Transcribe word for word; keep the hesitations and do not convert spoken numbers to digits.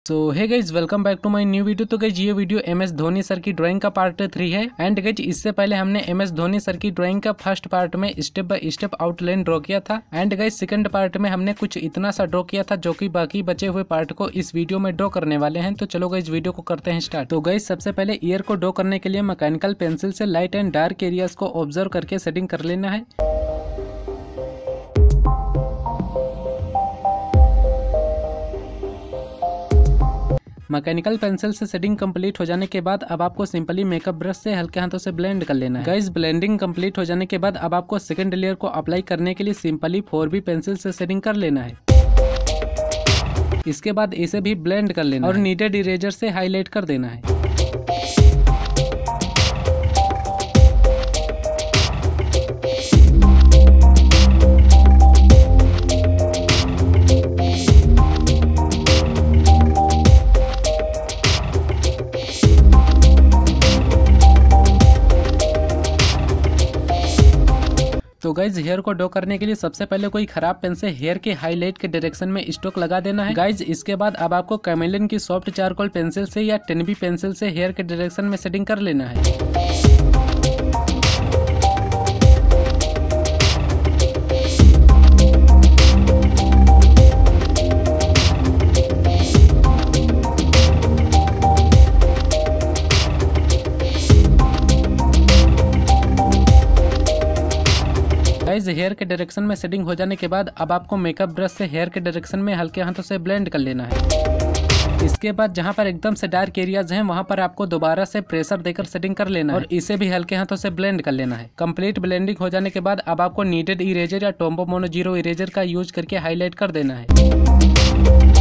So hey guys welcome back to my new video. तो guys ये video M S Dhoni sir की drawing का part three है। And guys इससे पहले हमने एम एस धोनी सर की ड्राइंग का फर्स्ट पार्ट में step by step outline draw किया था। एंड गाइज सेकंड पार्ट में हमने कुछ इतना सा ड्रॉ किया था जो कि बाकी बचे हुए पार्ट को इस वीडियो में ड्रॉ करने वाले हैं। तो चलो गाइज वीडियो को करते हैं स्टार्ट। तो गाइज सबसे पहले ईयर को ड्रॉ करने के लिए मैकेनिकल पेंसिल से लाइट एंड डार्क एरियाज को ऑब्जर्व करके सेटिंग कर लेना है। मैकेनिकल पेंसिल से सेटिंग कंप्लीट हो जाने के बाद अब आपको सिंपली मेकअप ब्रश से हल्के हाथों से ब्लेंड कर लेना है। गाइस ब्लेंडिंग कंप्लीट हो जाने के बाद अब आपको सेकंड लेयर को अप्लाई करने के लिए सिंपली फोर बी पेंसिल से सेटिंग कर लेना है। इसके बाद इसे भी ब्लेंड कर लेना और नीडेड इरेजर से हाईलाइट कर देना है। तो गाइज हेयर को ड्रॉ करने के लिए सबसे पहले कोई खराब पेन से हेयर के हाईलाइट के डायरेक्शन में स्ट्रोक लगा देना है। गाइज इसके बाद अब आपको कैमेलिन की सॉफ्ट चारकोल पेंसिल से या टेन बी पेंसिल से हेयर के डायरेक्शन में सेटिंग कर लेना है। गाइस हेयर के डायरेक्शन में सेटिंग हो जाने के बाद अब आपको मेकअप ब्रश से हेयर के डायरेक्शन में हल्के हाथों से ब्लेंड कर लेना है। इसके बाद जहां पर एकदम से डार्क एरियाज हैं वहां पर आपको दोबारा से प्रेशर देकर सेटिंग कर लेना है और इसे भी हल्के हाथों से ब्लेंड कर लेना है। कंप्लीट ब्लेंडिंग हो जाने के बाद अब आपको नीडेड इरेजर या टोम्बो मोनो जीरो इरेजर का यूज करके हाईलाइट कर देना है।